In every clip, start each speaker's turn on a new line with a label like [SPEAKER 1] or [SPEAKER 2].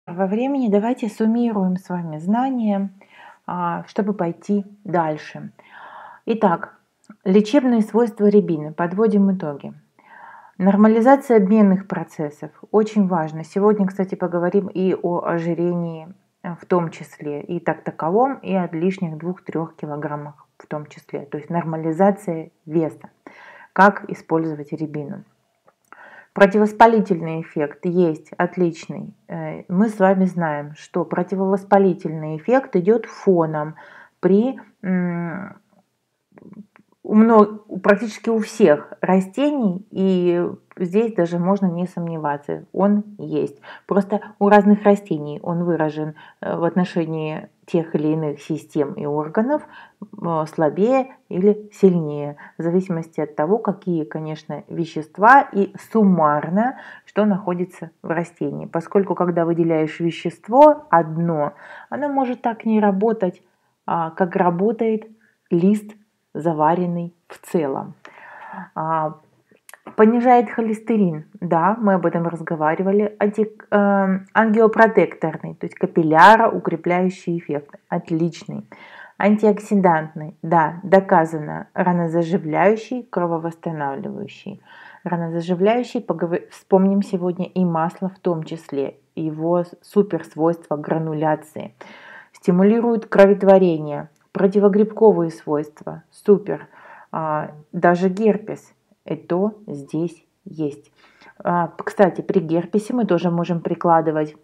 [SPEAKER 1] Во времени давайте суммируем с вами знания, чтобы пойти дальше. Итак, лечебные свойства рябины. Подводим итоги. Нормализация обменных процессов. Очень важно. Сегодня, кстати, поговорим и о ожирении в том числе, и так таковом, и от лишних 2-3 килограммах в том числе. То есть нормализация веса. Как использовать рябину. Противовоспалительный эффект есть отличный. Мы с вами знаем, что противовоспалительный эффект идет фоном при практически у всех растений, и здесь даже можно не сомневаться, он есть. Просто у разных растений он выражен в отношении тех или иных систем и органов слабее или сильнее, в зависимости от того, какие, конечно, вещества и суммарно, что находится в растении. Поскольку, когда выделяешь вещество одно, оно может так не работать, как работает лист, заваренный в целом. Понижает холестерин, да, мы об этом разговаривали. Ангиопротекторный, то есть капилляроукрепляющий эффект, отличный. Антиоксидантный, да, доказано, ранозаживляющий, крововосстанавливающий. Ранозаживляющий, вспомним сегодня и масло в том числе, его суперсвойства грануляции. Стимулирует кроветворение, противогрибковые свойства, супер. Даже герпес, это здесь есть. Кстати, при герпесе мы тоже можем прикладывать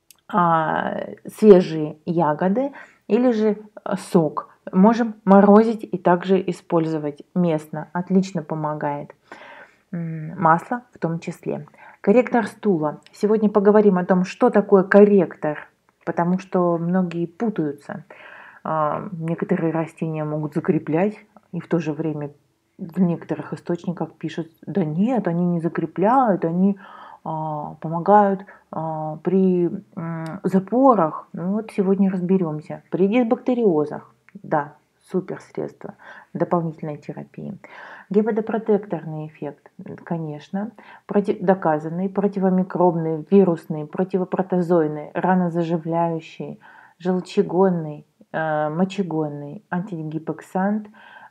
[SPEAKER 1] свежие ягоды или же сок. Можем морозить и также использовать местно. Отлично помогает. Масло в том числе. Корректор стула. Сегодня поговорим о том, что такое корректор, потому что многие путаются. Некоторые растения могут закреплять, и в то же время в некоторых источниках пишут, да нет, они не закрепляют, они помогают при запорах. Ну вот сегодня разберемся. При дисбактериозах, да, супер средство дополнительной терапии. Гепатопротекторный эффект, конечно, доказанный, противомикробный, вирусный, противопротозойный, ранозаживляющий, желчегонный, мочегонный, антигипоксант,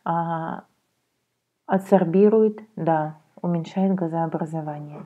[SPEAKER 1] адсорбирует, да, уменьшает газообразование.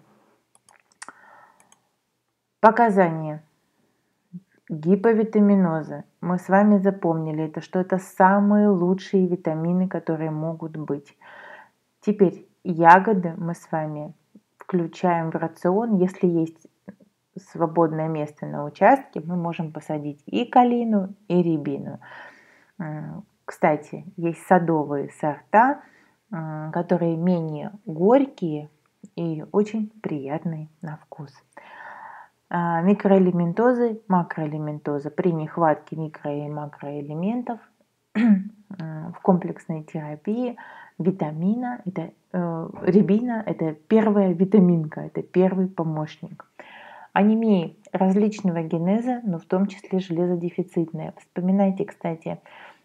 [SPEAKER 1] Показания гиповитаминоза. Мы с вами запомнили это, что это самые лучшие витамины, которые могут быть. Теперь ягоды мы с вами включаем в рацион. Если есть свободное место на участке, мы можем посадить и калину, и рябину. Кстати, есть садовые сорта, которые менее горькие и очень приятные на вкус. Микроэлементозы, макроэлементозы при нехватке микро- и макроэлементов в комплексной терапии витамина, рябина – это первая витаминка, это первый помощник. Анемии различного генеза, но в том числе железодефицитная. Вспоминайте, кстати,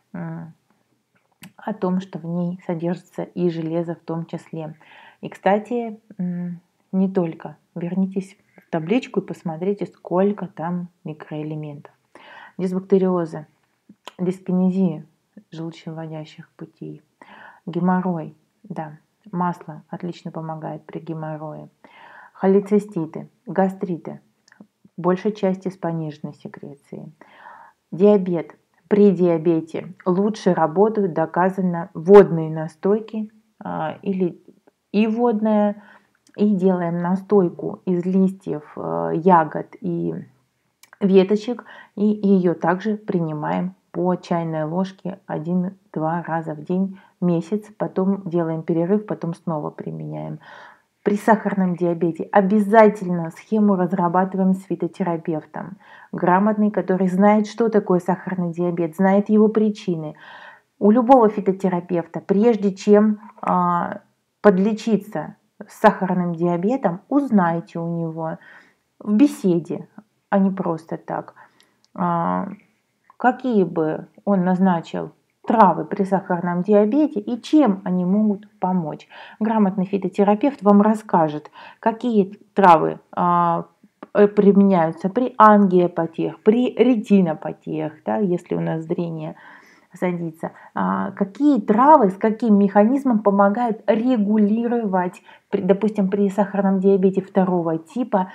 [SPEAKER 1] о том, что в ней содержится и железо в том числе. И, кстати, не только. Вернитесь в табличку и посмотрите, сколько там микроэлементов. Дисбактериозы, дискинезия желчевыводящих путей, геморрой, да, масло отлично помогает при геморрое, холециститы, гастриты, большей части с пониженной секрецией, диабет. При диабете лучше работают, доказано, водные настойки или и водная, и делаем настойку из листьев, ягод и веточек, и ее также принимаем по чайной ложке 1-2 раза в день, месяц, потом делаем перерыв, потом снова применяем. При сахарном диабете обязательно схему разрабатываем с фитотерапевтом, грамотный, который знает, что такое сахарный диабет, знает его причины. У любого фитотерапевта, прежде чем подлечиться с сахарным диабетом, узнайте у него в беседе, а не просто так, какие бы он назначил травы при сахарном диабете и чем они могут помочь. Грамотный фитотерапевт вам расскажет, какие травы применяются при ангиопатиях, при ретинопатиях, да, если у нас зрение садится. Какие травы с каким механизмом помогают регулировать, допустим, при сахарном диабете второго типа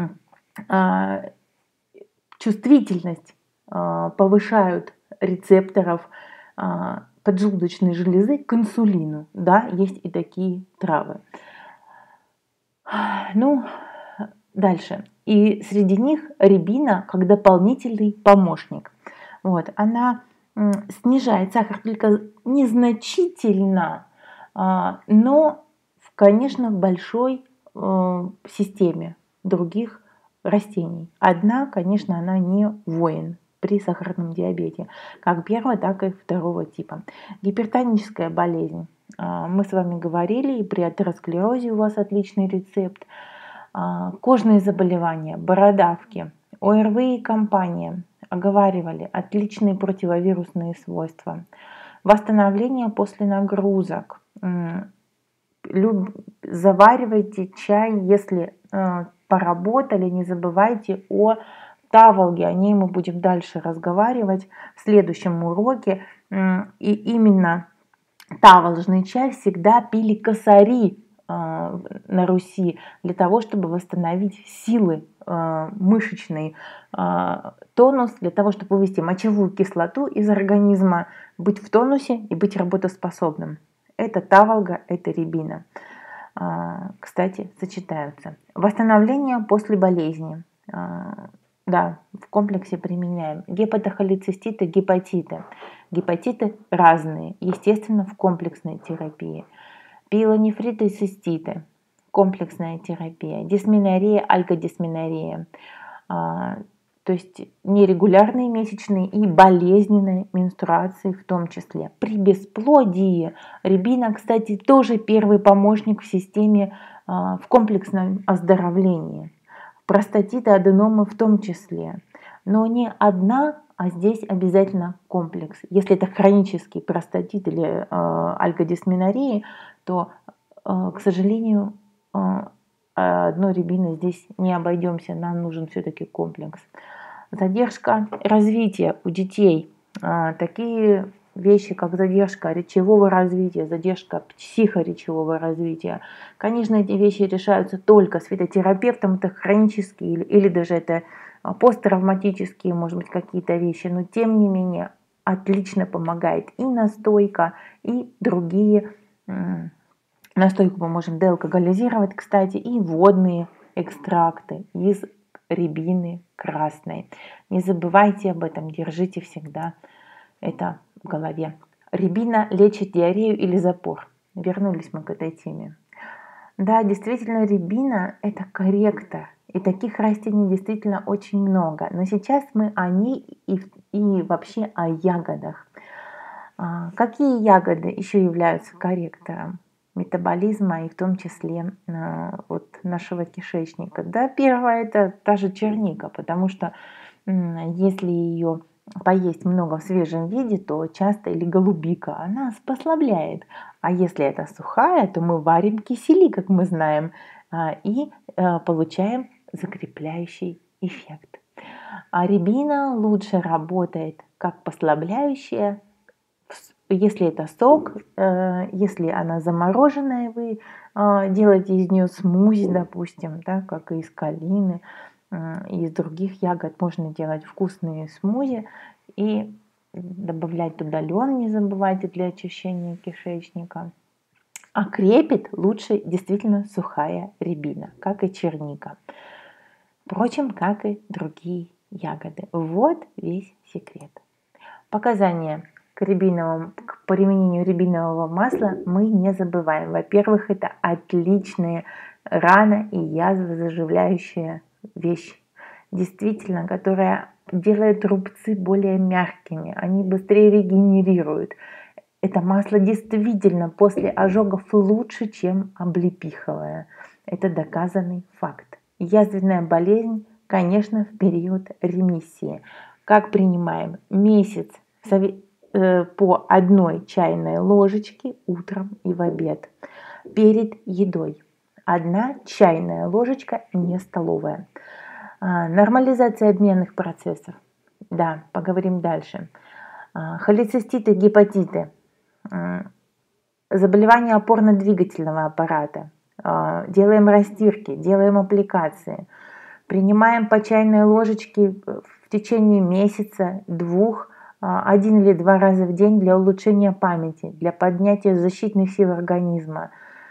[SPEAKER 1] чувствительность, повышают рецепторов поджелудочной железы к инсулину. Да, есть и такие травы. Ну, дальше. И среди них рябина как дополнительный помощник. Вот, она снижает сахар только незначительно, но, конечно, в большой системе других растений. Одна, конечно, она не воин при сахарном диабете, как первого, так и второго типа. Гипертоническая болезнь. Мы с вами говорили, и при атеросклерозе у вас отличный рецепт. Кожные заболевания, бородавки, ОРВИ и компания оговаривали отличные противовирусные свойства. Восстановление после нагрузок. Заваривайте чай, если поработали, не забывайте о таволге, о ней мы будем дальше разговаривать в следующем уроке. И именно таволжный чай всегда пили косари на Руси для того, чтобы восстановить силы, мышечный тонус, для того, чтобы вывести мочевую кислоту из организма, быть в тонусе и быть работоспособным. Это таволга, это рябина. Кстати, сочетаются. Восстановление после болезни. Да, в комплексе применяем. Гепатохолециститы, гепатиты. Гепатиты разные, естественно, в комплексной терапии. Пиелонефриты и циститы. Комплексная терапия. Дисменоррея, альгодисменоррея. То есть нерегулярные месячные и болезненные менструации в том числе. При бесплодии рябина, кстати, тоже первый помощник в системе в комплексном оздоровлении. Простатиты, аденомы в том числе. Но не одна, а здесь обязательно комплекс. Если это хронический простатит или альгодисменоррея, то, к сожалению, одной рябиной здесь не обойдемся, нам нужен все-таки комплекс. Задержка развития у детей. Такие вещи, как задержка речевого развития, задержка психоречевого развития. Конечно, эти вещи решаются только с фитотерапевтом, это хронические или даже это посттравматические, может быть, какие-то вещи, но тем не менее отлично помогает и настойка, и другие. Настойку мы можем деалкоголизировать, кстати, и водные экстракты из рябины красной. Не забывайте об этом, держите всегда это в голове. Рябина лечит диарею или запор. Вернулись мы к этой теме. Да, действительно, рябина – это корректор. И таких растений действительно очень много. Но сейчас мы о ней и вообще о ягодах. Какие ягоды еще являются корректором метаболизма и в том числе нашего кишечника? Да, первое – это та же черника, потому что если ее поесть много в свежем виде, то часто, или голубика, она послабляет. А если это сухая, то мы варим кисели, как мы знаем, и получаем закрепляющий эффект. А рябина лучше работает как послабляющая, если это сок, если она замороженная, вы делаете из нее смузи, допустим, да, как и из калины, и из других ягод можно делать вкусные смузи и добавлять туда лен, не забывайте, для очищения кишечника. А крепит лучше действительно сухая рябина, как и черника. Впрочем, как и другие ягоды. Вот весь секрет. Показания к применению рябинового масла мы не забываем. Во-первых, это отличные рана и язвозаживляющая вещь, действительно, которая делает рубцы более мягкими, они быстрее регенерируют. Это масло действительно после ожогов лучше, чем облепиховое. Это доказанный факт. Язвенная болезнь, конечно, в период ремиссии. Как принимаем? Месяц по 1 чайной ложечке утром и в обед. Перед едой 1 чайная ложечка, не столовая. Нормализация обменных процессов. Да, поговорим дальше. Холециститы, гепатиты. Заболевания опорно-двигательного аппарата. Делаем растирки, делаем аппликации. Принимаем по чайной ложечке в течение месяца, 2, 1 или 2 раза в день для улучшения памяти, для поднятия защитных сил организма,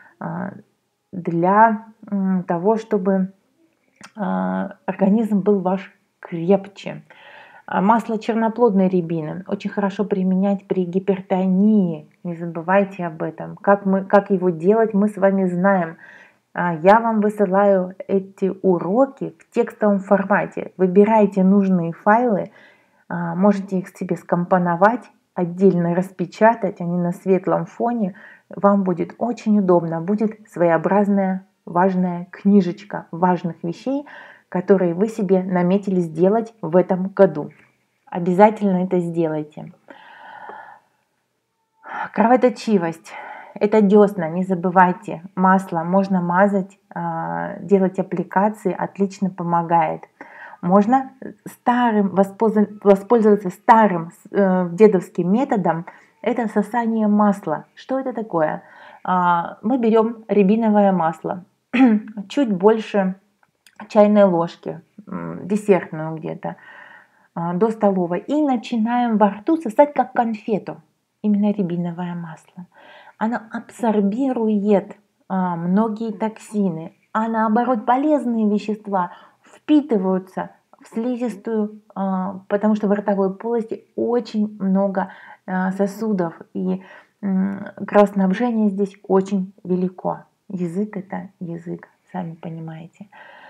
[SPEAKER 1] для того, чтобы организм был ваш крепче. Масло черноплодной рябины очень хорошо применять при гипертонии. Не забывайте об этом. Как его делать, мы с вами знаем. Я вам высылаю эти уроки в текстовом формате. Выбирайте нужные файлы, можете их себе скомпоновать, отдельно распечатать, они на светлом фоне. Вам будет очень удобно, будет своеобразная важная книжечка важных вещей, которые вы себе наметили сделать в этом году. Обязательно это сделайте. Кровоточивость. Это десна, не забывайте. Масло можно мазать, делать аппликации, отлично помогает. Можно воспользоваться старым дедовским методом. Это сосание масла. Что это такое? Мы берем рябиновое масло, чуть больше чайной ложки, десертную где-то, до столовой, и начинаем во рту сосать как конфету. Именно рябиновое масло. Оно абсорбирует многие токсины, а наоборот полезные вещества впитываются в слизистую, потому что в ротовой полости очень много сосудов, и кровоснабжение здесь очень велико. Язык — это язык, сами понимаете.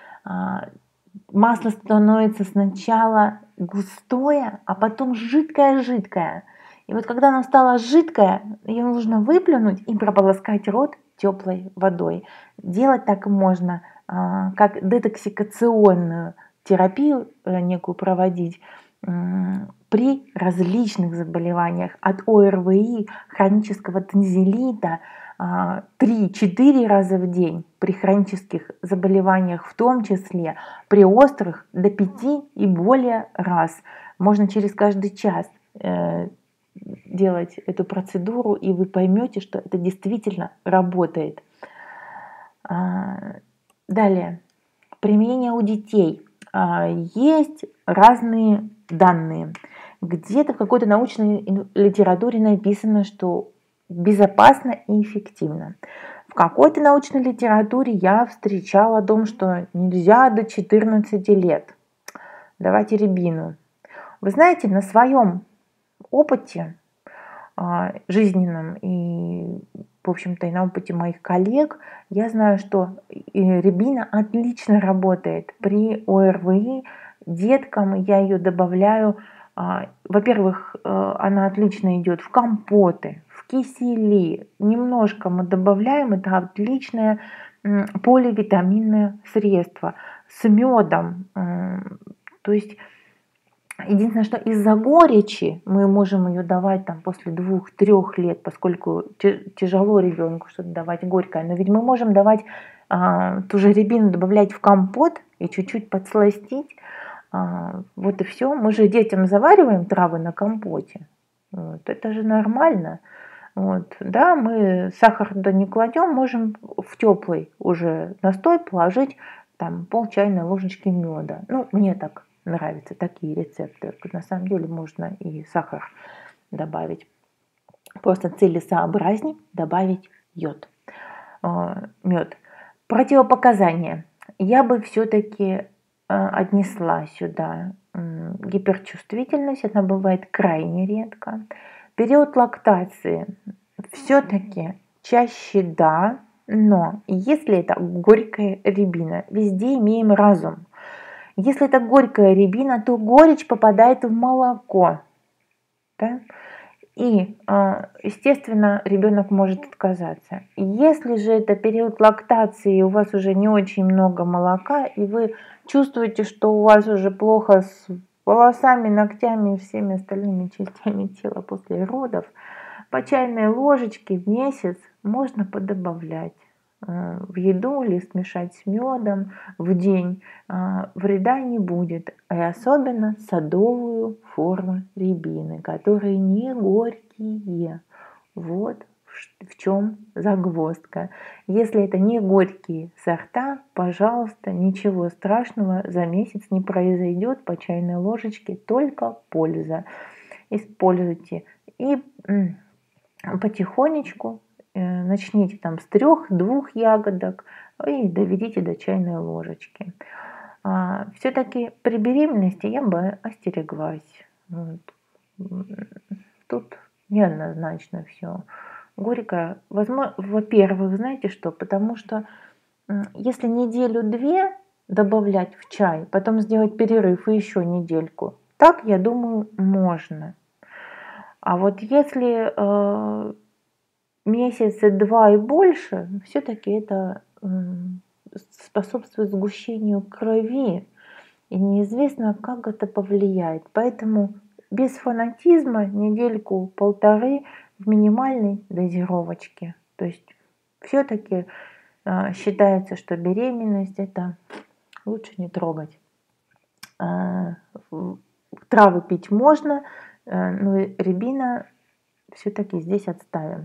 [SPEAKER 1] Масло становится сначала густое, а потом жидкое-жидкое. И вот когда оно стало жидкое, ее нужно выплюнуть и прополоскать рот теплой водой. Делать так можно, как детоксикационную терапию некую проводить при различных заболеваниях, от ОРВИ, хронического танзелита, 3-4 раза в день, при хронических заболеваниях в том числе, при острых до 5 и более раз. Можно через каждый час делать эту процедуру, и вы поймете, что это действительно работает. Далее, применение у детей. Есть разные данные. Где-то в какой-то научной литературе написано, что безопасно и эффективно. В какой-то научной литературе я встречала о том, что нельзя до 14 лет давать рябину. Вы знаете, на своем опыте жизненном и, в общем-то, и на опыте моих коллег, я знаю, что рябина отлично работает при ОРВИ деткам. Я ее добавляю. Во-первых, она отлично идет в компоты, в кисели. Немножко мы добавляем. Это отличное поливитаминное средство с медом. То есть единственное, что из-за горечи мы можем ее давать там после 2-3 лет, поскольку тяжело ребенку что-то давать горькое. Но ведь мы можем давать ту же рябину, добавлять в компот и чуть-чуть подсластить. Вот и все. Мы же детям завариваем травы на компоте. Вот. Это же нормально. Вот. Да, мы сахар туда не кладем, можем в теплый уже настой положить там пол чайной ложечки меда. Ну, мне так нравятся такие рецепты. На самом деле можно и сахар добавить. Просто целесообразней добавить мед. Противопоказания. Я бы все-таки отнесла сюда гиперчувствительность. Она бывает крайне редко. Период лактации. Все-таки чаще да, но если это горькая рябина, везде имеем разум. Если это горькая рябина, то горечь попадает в молоко. Да? И, естественно, ребенок может отказаться. Если же это период лактации, и у вас уже не очень много молока, и вы чувствуете, что у вас уже плохо с волосами, ногтями и всеми остальными частями тела после родов, по чайной ложечке в месяц можно подобавлять. в еду или смешать с медом в день, вреда не будет. И особенно садовую форму рябины, которые не горькие. Вот в чем загвоздка. Если это не горькие сорта, пожалуйста, ничего страшного за месяц не произойдет, по чайной ложечке только польза. Используйте и потихонечку начните там с 3-2 ягодок и доведите до чайной ложечки. Все-таки при беременности я бы остереглась. Вот. Тут неоднозначно все. Горько, возможно, во-первых, знаете что? Потому что если неделю-две добавлять в чай, потом сделать перерыв и еще недельку, так, я думаю, можно. А вот если месяца 2 и больше, все-таки это способствует сгущению крови. И неизвестно, как это повлияет. Поэтому без фанатизма недельку-полторы в минимальной дозировочке. То есть все-таки считается, что беременность это лучше не трогать. Травы пить можно, но рябина все-таки здесь отставим.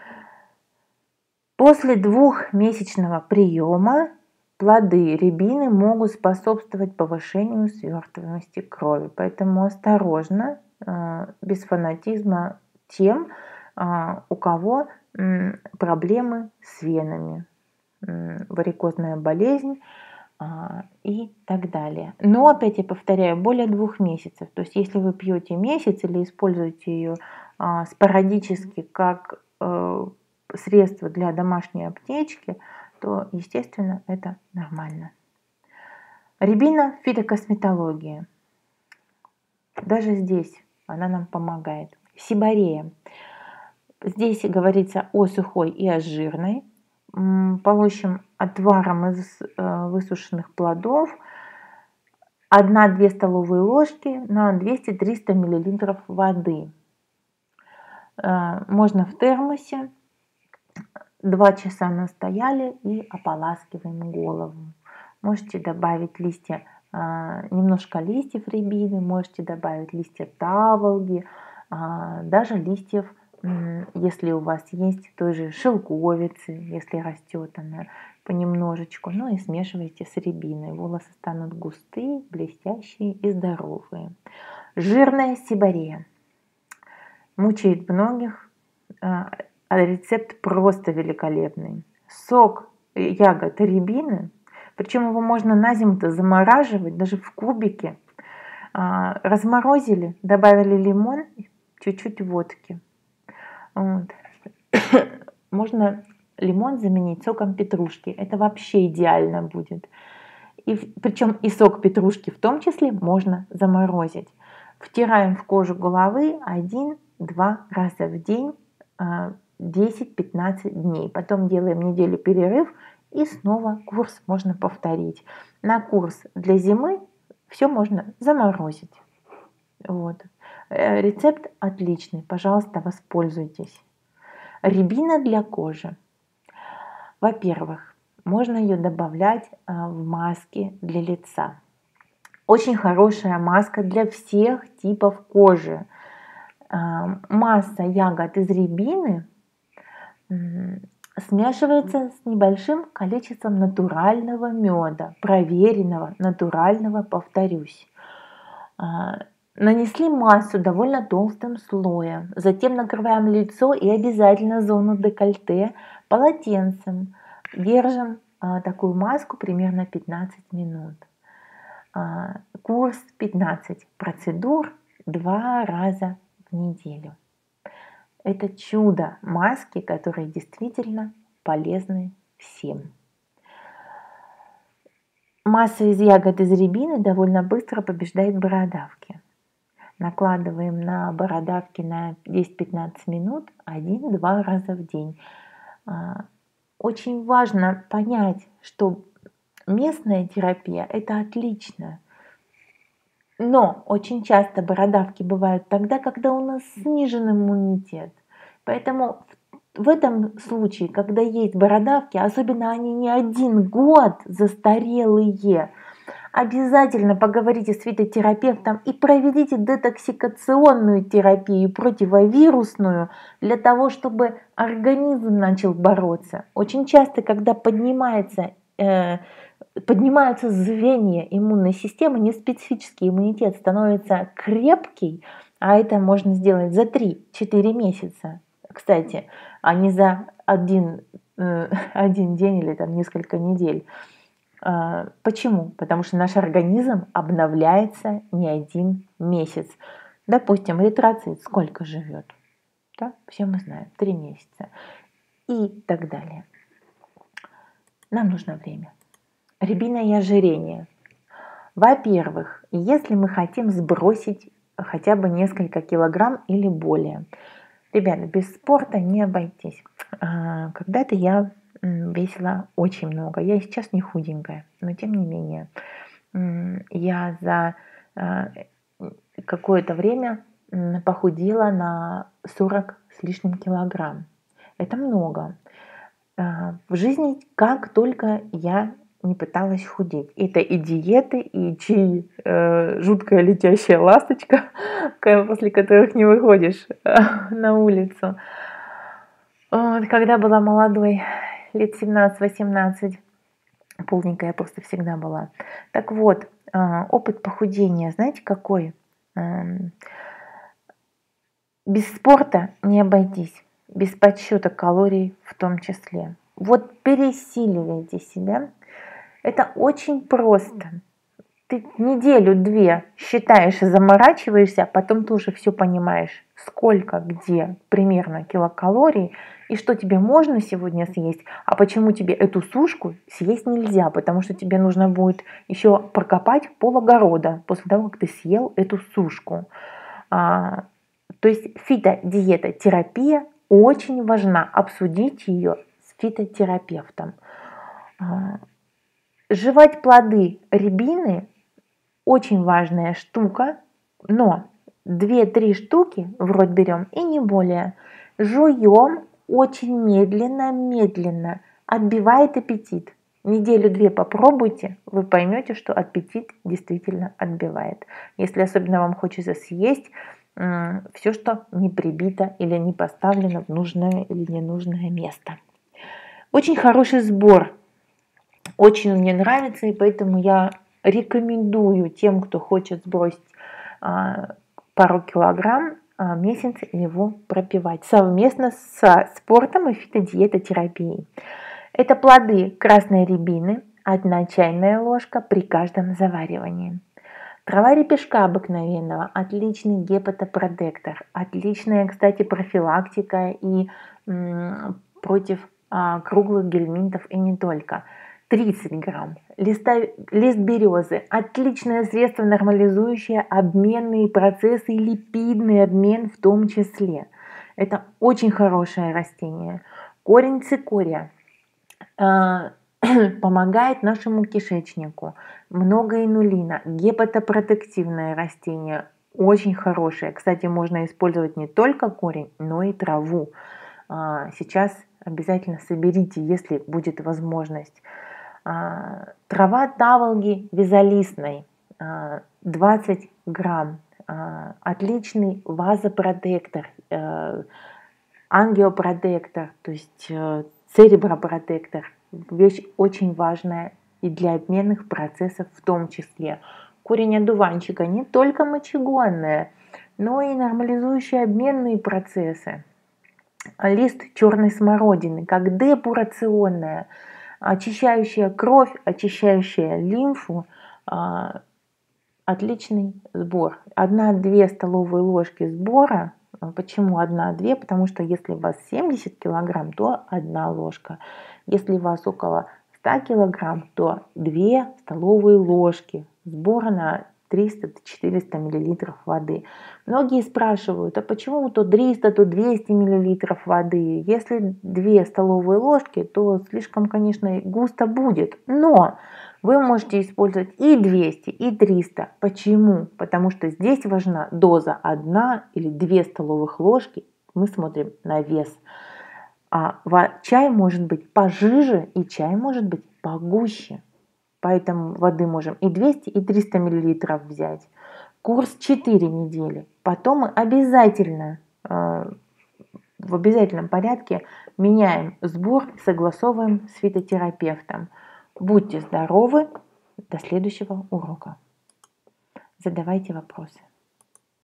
[SPEAKER 1] После 2-месячного приема плоды рябины могут способствовать повышению свертываемости крови. Поэтому осторожно, без фанатизма тем, у кого проблемы с венами, варикозная болезнь и так далее. Но опять я повторяю, более 2 месяцев. То есть если вы пьете месяц или используете ее спорадически как средство для домашней аптечки, то, естественно, это нормально. Рябина в фитокосметологии. Даже здесь она нам помогает. Сибарея. Здесь говорится о сухой и о жирной. Получим отваром из высушенных плодов 1-2 столовые ложки на 200-300 мл воды. Можно в термосе. 2 часа настояли и ополаскиваем голову. Можете добавить листья, немножко листьев рябины, можете добавить листья таволги, даже листьев, если у вас есть той же шелковицы, если растет она понемножечку, ну и смешивайте с рябиной. Волосы станут густые, блестящие и здоровые. Жирная сибарея мучает многих. Рецепт просто великолепный. Сок ягод рябины, причем его можно на зиму-то замораживать, даже в кубике. Разморозили, добавили лимон, чуть-чуть водки. Вот. Можно лимон заменить соком петрушки. Это вообще идеально будет. Причем и сок петрушки в том числе можно заморозить. Втираем в кожу головы 1-2 раза в день 10-15 дней. Потом делаем неделю перерыв и снова курс можно повторить. На курс для зимы все можно заморозить. Вот. Рецепт отличный. Пожалуйста, воспользуйтесь. Рябина для кожи. Во-первых, можно ее добавлять в маски для лица. Очень хорошая маска для всех типов кожи. Масса ягод из рябины смешивается с небольшим количеством натурального меда, проверенного, натурального, повторюсь. Нанесли массу довольно толстым слоем, затем накрываем лицо и обязательно зону декольте полотенцем. Держим такую маску примерно 15 минут. Курс 15 процедур 2 раза в неделю. Это чудо маски, которые действительно полезны всем. Масса из ягод из рябины довольно быстро побеждает бородавки. Накладываем на бородавки на 10-15 минут 1-2 раза в день. Очень важно понять, что местная терапия – это отлично. Но очень часто бородавки бывают тогда, когда у нас снижен иммунитет. Поэтому В этом случае, когда есть бородавки, особенно они не 1 год застарелые, обязательно поговорите с фитотерапевтом и проведите детоксикационную терапию противовирусную для того, чтобы организм начал бороться. Очень часто, когда поднимаются звенья иммунной системы, неспецифический иммунитет становится крепкий, а это можно сделать за 3-4 месяца, кстати, а не за один день или там несколько недель. Почему? Потому что наш организм обновляется не 1 месяц. Допустим, эритроцит сколько живет? Да? Все мы знаем, 3 месяца. И так далее. Нам нужно время. Рябиное ожирение. Во-первых, если мы хотим сбросить хотя бы несколько килограмм или более. Ребята, без спорта не обойтись. Когда-то я весила очень много. Я сейчас не худенькая, но тем не менее. Я за какое-то время похудела на 40 с лишним килограмм. Это много. В жизни как только я не пыталась худеть. Это и диеты, и чаи, жуткая летящая ласточка, после которых не выходишь на улицу. Когда была молодой, лет 17-18, полненькая просто всегда была. Так вот, опыт похудения, знаете какой? Без спорта не обойтись, без подсчета калорий в том числе. Вот пересиливайте себя. Это очень просто. Ты неделю-две считаешь и заморачиваешься, а потом ты уже все понимаешь, сколько, где примерно килокалорий, и что тебе можно сегодня съесть, а почему тебе эту сушку съесть нельзя, потому что тебе нужно будет еще прокопать пол-огорода после того, как ты съел эту сушку. То есть фитодиета, терапия очень важна, обсудить ее с фитотерапевтом. Жевать плоды рябины очень важная штука, но 2-3 штуки в рот берем и не более. Жуем очень медленно, отбивает аппетит. Неделю-две попробуйте, вы поймете, что аппетит действительно отбивает. Если особенно вам хочется съесть все, что не прибито или не поставлено в нужное или ненужное место. Очень хороший сбор. Очень мне нравится, и поэтому я рекомендую тем, кто хочет сбросить пару килограмм, месяц его пропивать совместно со спортом и фитодиетотерапией. Это плоды красной рябины, 1 чайная ложка при каждом заваривании. Трава репешка обыкновенного, отличный гепатопротектор, отличная, кстати, профилактика и против круглых гельминтов и не только. 30 грамм. Лист березы. Отличное средство, нормализующее обменные процессы и липидный обмен в том числе. Это очень хорошее растение. Корень цикория помогает нашему кишечнику. Много инулина. Гепатопротективное растение. Очень хорошее. Кстати, можно использовать не только корень, но и траву. Сейчас обязательно соберите, если будет возможность. Трава таволги вязолистной 20 грамм. Отличный вазопротектор, ангиопротектор, то есть церебропротектор. Вещь очень важная и для обменных процессов в том числе. Корень одуванчика не только мочегонное, но и нормализующие обменные процессы. Лист черной смородины, как депутрационная, очищающая кровь, очищающая лимфу, отличный сбор. 1-2 столовые ложки сбора. Почему 1-2? Потому что если у вас 70 килограмм, то 1 ложка. Если у вас около 100 килограмм, то 2 столовые ложки сбора на 300-400 миллилитров воды. Многие спрашивают, а почему то 300, то 200 миллилитров воды? Если 2 столовые ложки, то слишком, конечно, густо будет. Но вы можете использовать и 200, и 300. Почему? Потому что здесь важна доза 1 или 2 столовых ложки. Мы смотрим на вес. Чай может быть пожиже и чай может быть погуще. Поэтому воды можем и 200, и 300 миллилитров взять. Курс 4 недели. Потом мы обязательно в обязательном порядке меняем сбор, согласовываем с фитотерапевтом. Будьте здоровы! До следующего урока. Задавайте вопросы.